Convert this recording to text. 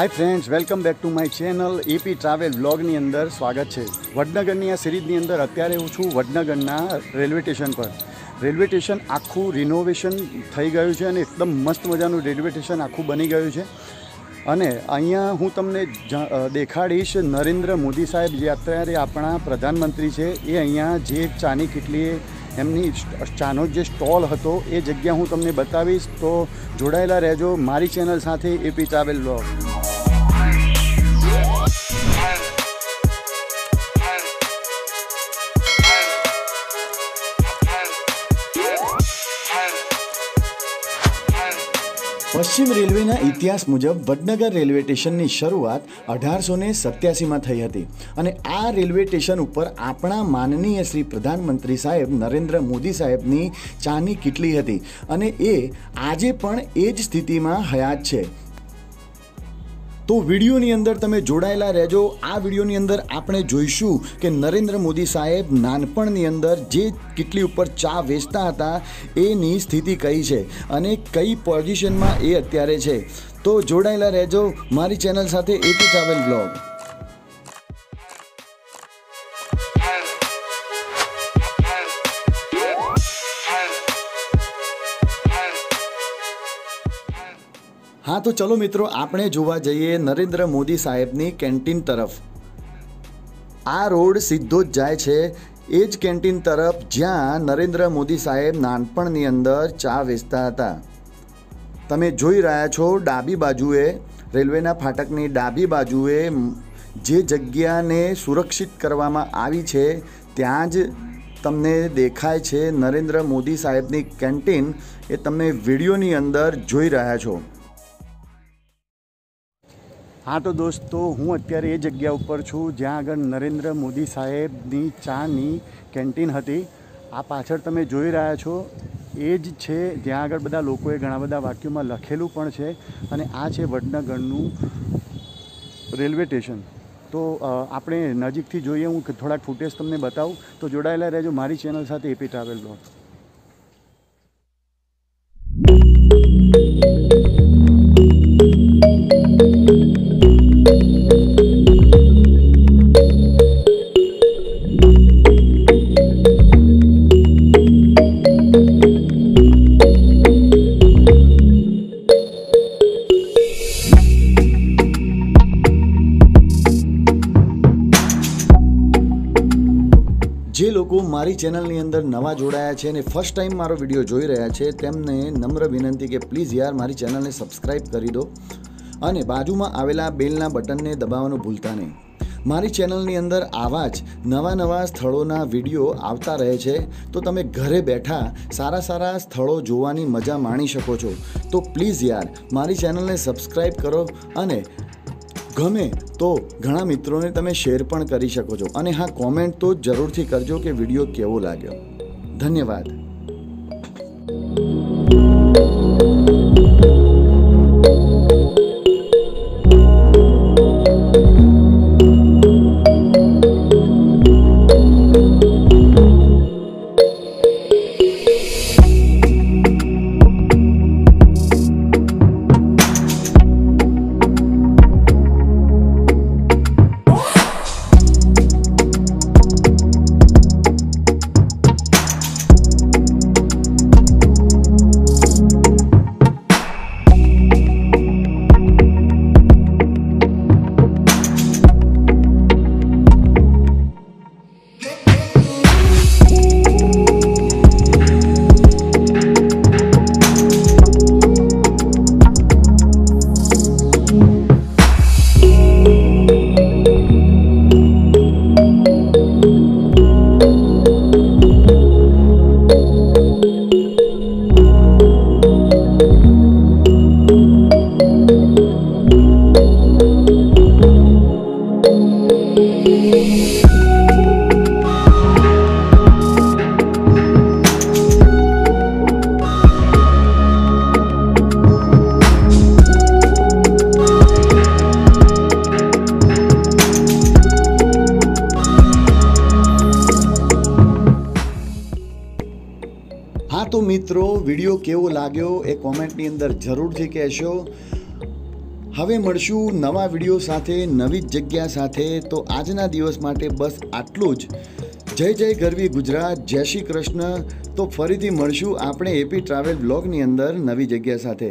Hi friends, welcome back to my channel AP travel व्लॉगनी अंदर स्वागत है। वडनगरनी आ सीरीजनी अंदर अत्यारे हूँ छूँ वडनगरना रेलवे स्टेशन पर। रेलवे स्टेशन आखू रिनोवेशन थई गयुं छे अने एकदम मस्त मजानुं रेलवे स्टेशन आखू बनी गयुं छे। अने अहींया हूँ तमने देखाड़ीश नरेन्द्र मोदी साहेब जे अत्यारे आपणा प्रधानमंत्री छे ए अहींया जे चानी किटली एमनी चानो जे स्टॉल हतो ए जग्या हूँ तमने बतावीश। तो जोड़ायेला रहेजो मारी चेनल साथे एपी ट्रावेल व्लॉग। पश्चिम रेलवेना इतिहास मुजब वडनगर रेलवे स्टेशननी शरूआत 1887 में थई हती अने आ रेलवे स्टेशन पर आपणा माननीय श्री प्रधानमंत्री साहेब नरेन्द्र मोदी साहेबनी चानी किटली हती अने ए आजे पण ए ज स्थितिमां हयात छे। तो विडियोनी अंदर तमे जोड़ायेला रहेजो। आ विडियोनी अंदर आपणे जोईशुं के नरेन्द्र मोदी साहेब नानपणनी अंदर जे किटली उपर चा वेचता हता एनी स्थिति कई छे अने कई पोजिशनमां ए अत्यारे छे। तो जोड़ायेला रहेजो मारी चेनल साथे एपी ट्रावेल व्लॉग। हाँ तो चलो मित्रों, आपणे जोवा जईए नरेन्द्र मोदी साहेबनी केन्टीन तरफ। आ रोड सीधो ज जाय छे एज केन्टीन तरफ ज्यां नरेन्द्र मोदी साहेब नानपणनी अंदर चा वेचता हता। तमे जोई रह्या छो डाबी बाजुए रेलवेना फाटकनी डाबी बाजुए जे जग्याने सुरक्षित करवामां आवी छे त्यां ज तमने देखाय छे नरेन्द्र मोदी साहेबनी केन्टीन। ए तमे विडियोनी अंदर जोई रह्या छो। हाँ तो दोस्तों, हूँ अत्यारे ए जग्या पर छूँ ज्यां आगळ नरेन्द्र मोदी साहेबनी चानी केन्टीन हती। आ पाछळ तमे जोई रह्या छो ए ज छे ज्यां आगळ बधा लोकोए घणा बधा वाक्योमां लखेलुं पण छे अने आ छे वडनगरनुं रेलवे स्टेशन। तो आपणे नजीकथी जोईए, हूँ थोड़ा फूटेज तमने बतावुं। तो जोड़ायेला रहेजो मारी चेनल साथे एपी ट्रावेल व्लॉग। जे लोग मारी चेनलनी अंदर नवा जोड़ाया है ने फर्स्ट टाइम मारो विडियो जोई रह्या छे तेमने नम्र विनंती के प्लीज यार मारी चेनल ने सब्सक्राइब करी दो अने बाजुमां आवेला बेलना बटन ने दबाववानुं भूलता नहीं। मारी चेनलनी अंदर आवा ज नवा नवा स्थळोना विडियो आवता रहे छे तो तमे घरे बैठा सारा सारा स्थळो जोवानी मजा माणी शको छो। तो प्लीज यार मारी चेनल ने सब्सक्राइब करो अने गमे तो घणा मित्रों ने तमे शेर पण करी शको छो। अने हाँ, कॉमेंट तो जरूरथी करजो कि विडियो केवो लाग्यो। धन्यवाद। हाँ तो मित्रों, विडियो केवो लाग्यो ए कॉमेंटनी अंदर जरूरथी कहेशो। હવે મળશું નવા વિડીયો સાથે, નવી જ જગ્યા સાથે. તો આજના દિવસ માટે બસ આટલું જ. જય જય ગરવી ગુજરાત, જય શ્રી કૃષ્ણ. તો ફરીથી મળશું આપણે એપી ટ્રાવેલ બ્લોગની અંદર નવી જગ્યા સાથે.